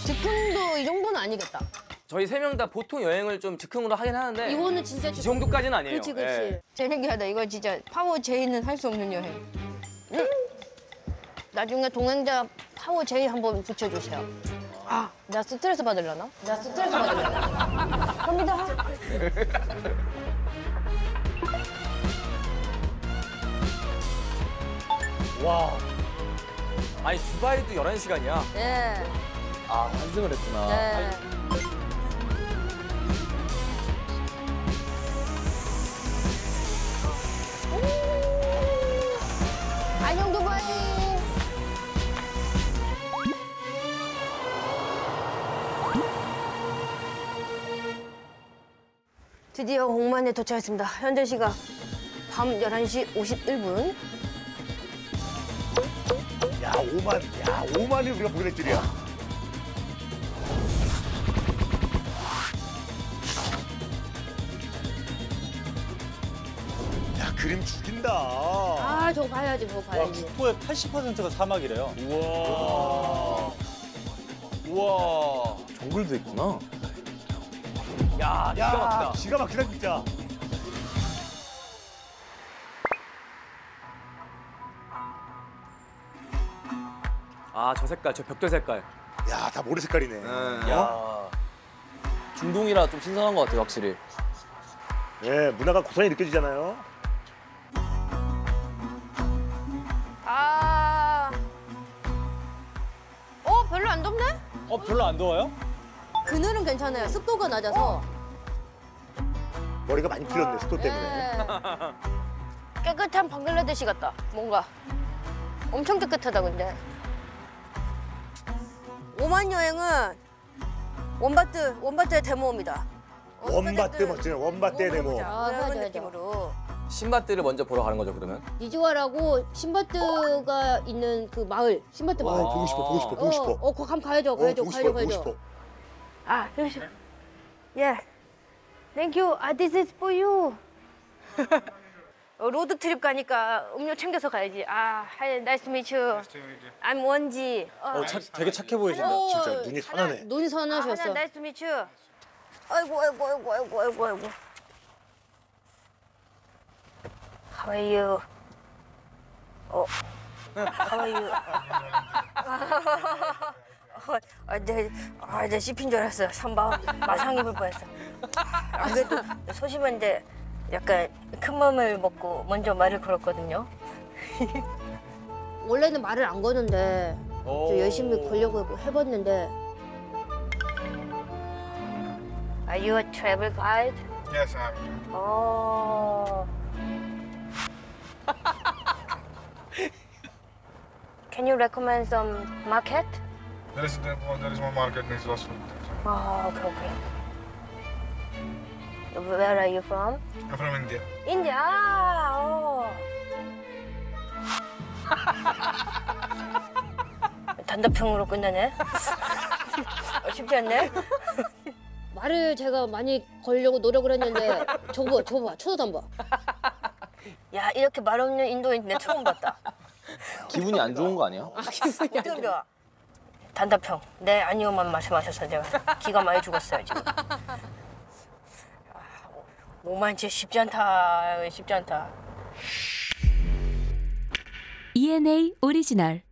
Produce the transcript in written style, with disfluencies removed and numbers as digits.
즉흥도 이 정도는 아니겠다. 저희 세 명 다 보통 여행을 좀 즉흥으로 하긴 하는데 이거는 진짜 이 정도까지는 아니에요. 그렇지, 그렇지. 예. 재밌게 이거 진짜 파워 제이는 할 수 없는 여행. 나중에 동행자 파워 제이 한번 붙여주세요. 아, 나 스트레스 받으려나? 갑니다. 와. 아니 두바이도 11시간이야. 네. 아 환승을 했구나. 네. 안녕 두바이. 드디어 옥만에 도착했습니다. 현재 시각 밤 11시 51분. 야, 5만이 우리가 보게 될 줄이야. 야, 그림 죽인다. 아, 저거 봐야지, 저거 와, 봐야지. 국토의 80%가 사막이래요. 우와. 우와. 정글도 있구나. 야, 기가 막히다. 야, 기가 막히다, 진짜. 아, 저 색깔, 저 벽돌 색깔. 야, 다 모래 색깔이네. 야. 중동이라 좀 신선한 것 같아요, 확실히. 예, 문화가 고스란히 느껴지잖아요. 아. 별로 안 덥네? 별로 안 더워요? 그늘은 괜찮아요. 습도가 낮아서. 머리가 많이 길었네, 습도 때문에. 예. 깨끗한 방글라데시 같다. 뭔가 엄청 깨끗하다 근데. 오만 여행은 원바트의 데모입니다. 원바트 멋지네, 원바트의 데모. 그런 느낌으로. 신밧드를 먼저 보러 가는 거죠, 그러면? 니즈와라고 신바트가 있는 그 마을, 신바트 마을. 보고 싶어. 거기 가면 가야죠. 보고 싶어. 아, 여기서. 예. Thank you. This is for you. 로드 트립 가니까 음료 챙겨서 가야지. Hi, nice to meet you. I'm 원지. 되게 착해 보이신다. 진짜 눈이 선하네. 눈이 선하셨어. Nice to meet you. 아이고. How are you? How are you? 내 씹힌 줄 알았어. 마상 입을 뻔했어. 안 그래도 소심한데 약간 큰 맘을 먹고 먼저 말을 걸었거든요. 원래는 말을 안 거는데 좀 열심히 걸려고 해봤는데. Are you a travel guide? Yes, I am. Oh. Can you recommend some market? There is one market in Israel. Oh, okay. Where are you from? I'm from India. India. Oh. 단답형으로 끝나네. 쉽지 않네. 말을 제가 많이 걸려고 노력을 했는데 저거 봐. 쳐다도 안 봐. 야, 이렇게 말 없는 인도인 내 처음 봤다. 기분이 안 좋은 거 아니야? 어떻게 좋아? 단답형. 네, 아니요만 말씀하셔서 제가 기가 많이 죽었어요, 지금. 5만 진짜 쉽지 않다. ENA 오리지널